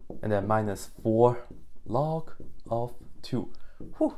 and then minus 4 log of 2. Whew.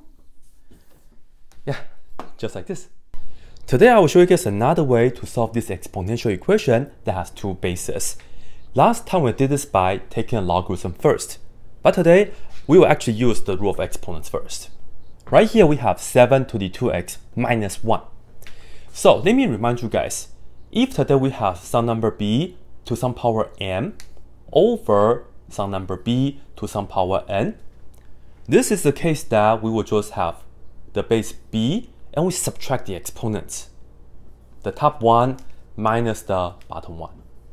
Yeah, just like this. Today I will show you guys another way to solve this exponential equation that has two bases. Last time we did this by taking a logarithm first, but today we will actually use the rule of exponents first. Right here we have 7 to the 2x minus 1. So let me remind you guys, if today we have some number b to some power m over some number b to some power n, this is the case that we will just have the base b and we subtract the exponents. The top one minus the bottom one.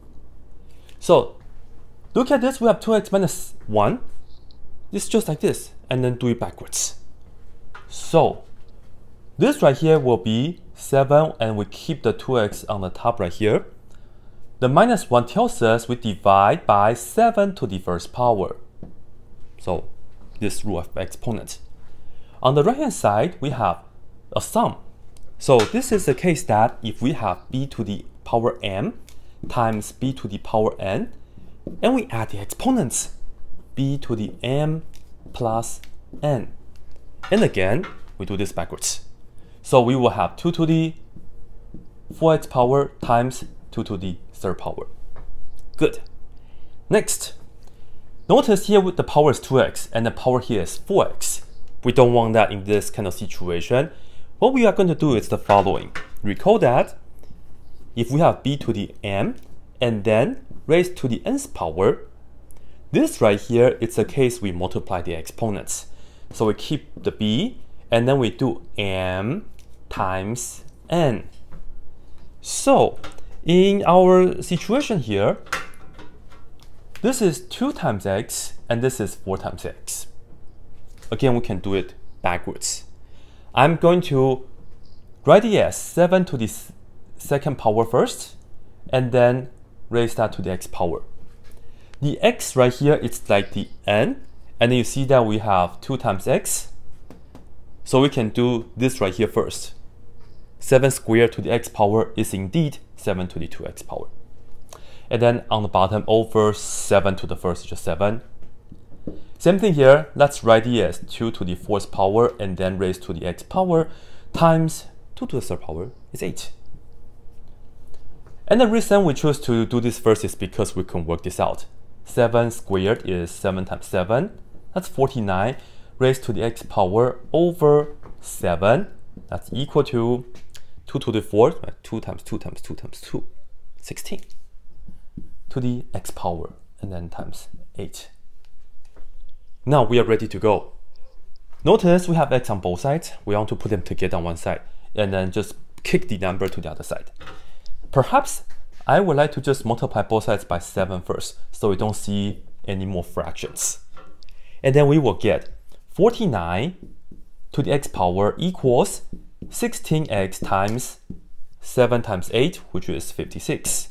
So look at this, we have 2x minus 1. It's just like this, and then do it backwards. So this right here will be 7, and we keep the 2x on the top right here. The minus 1 tells us we divide by 7 to the first power. So this rule of exponents. On the right hand side, we have a sum. So this is the case that if we have b to the power m times b to the power n, and we add the exponents, b to the m plus n. And again, we do this backwards. So we will have 2 to the 4x power times 2 to the third power. Good. Next, notice here the power is 2x and the power here is 4x. We don't want that in this kind of situation. What we are going to do is the following. Recall that if we have b to the m and then raised to the nth power, this right here, it's a case we multiply the exponents. So we keep the b and then we do m times n. So in our situation here, this is 2 times x and this is 4 times x. Again, we can do it backwards. I'm going to write it as 7 to the second power first, and then raise that to the x power. The x right here, it's like the n, and then you see that we have 2 times x. So we can do this right here first. 7 squared to the x power is indeed 7 to the 2x power. And then on the bottom, over 7 to the first is just 7. Same thing here, let's write it as 2 to the 4th power and then raise to the x power times 2 to the 3rd power is 8. And the reason we choose to do this first is because we can work this out. 7 squared is 7 times 7, that's 49, raised to the x power over 7, that's equal to 2 to the 4th, 2 times 2 times 2 times 2, 16, to the x power, and then times 8. Now we are ready to go. Notice we have x on both sides. We want to put them together on one side and then just kick the number to the other side. Perhaps I would like to just multiply both sides by 7 first, so we don't see any more fractions. And then we will get 49 to the x power equals 16x times 7 times 8, which is 56.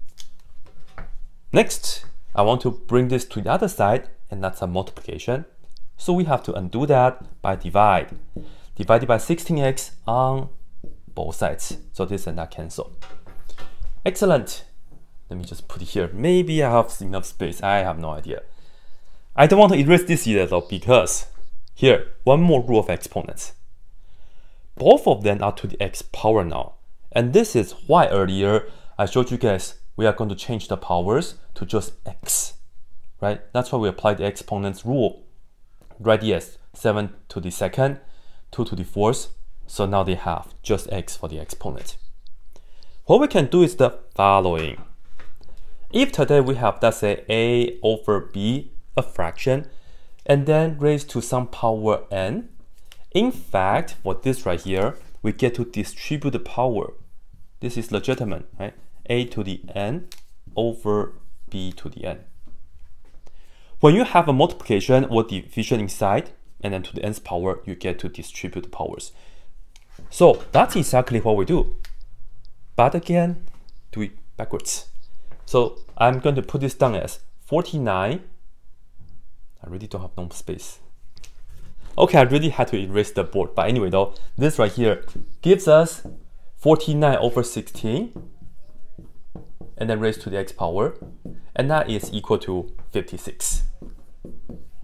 Next, I want to bring this to the other side, and that's a multiplication. So we have to undo that by divide. Divided by 16x on both sides. So this and that cancel. Excellent. Let me just put it here. Maybe I have enough space. I have no idea. I don't want to erase this either though, because here, one more rule of exponents. Both of them are to the x power now. And this is why earlier I showed you guys we are going to change the powers to just x. Right? That's why we apply the exponents rule. Right, yes, 7 to the second, 2 to the 4th. So now they have just x for the exponent. What we can do is the following. If today we have, let's say, a over b, a fraction, and then raised to some power n, in fact, for this right here, we get to distribute the power. This is legitimate, right? A to the n over b to the n. When you have a multiplication or division inside, and then to the nth power, you get to distribute the powers. So that's exactly what we do. But again, do it backwards. So I'm going to put this down as 49. I really don't have no space. Okay, I really had to erase the board. But anyway though, this right here gives us 49 over 16. And then raised to the x power. And that is equal to 56.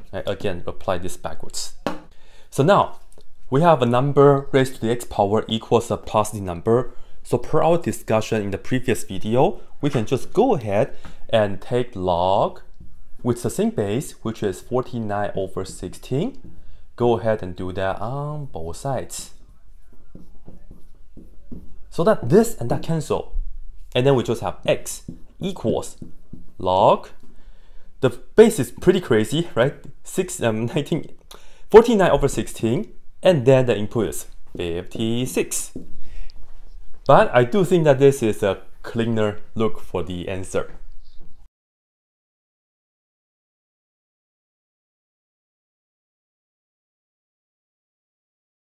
I again apply this backwards. So now we have a number raised to the x power equals a positive number. So per our discussion in the previous video, we can just go ahead and take log with the same base, which is 49 over 16. Go ahead and do that on both sides. So that this and that cancel. And then we just have x equals log. The base is pretty crazy, right? 49 over 16. And then the input is 56. But I do think that this is a cleaner look for the answer.